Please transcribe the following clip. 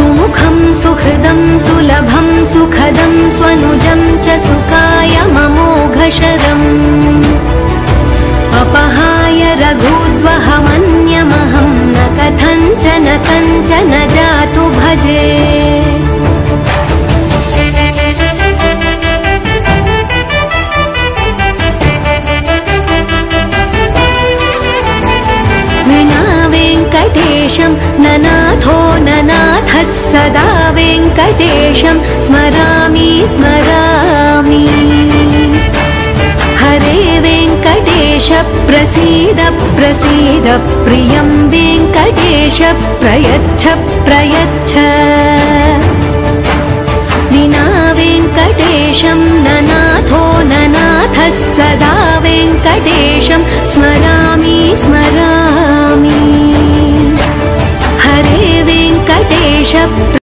सुमुखं सुहृदं सुलभं सुखदं स्वनुजं च सुखाय ममोघशरम् अपहाय रघुद्वहमन्यमहं न कथञ्चन जातु भजे विना वेङ्कटेशं ननाथो ननाथः सदा वेङ्कटेशं स्मरामि स्मरामि हरे वेङ्कटेश प्रसीद प्रसीद प्रियं वेङ्कटेश प्रयच्छ प्रयच्छ विना वेङ्कटेशं ननाथो ननाथः सदा वेङ्कटेशं स्मरामि स्मरामि हरे वेङ्कटेश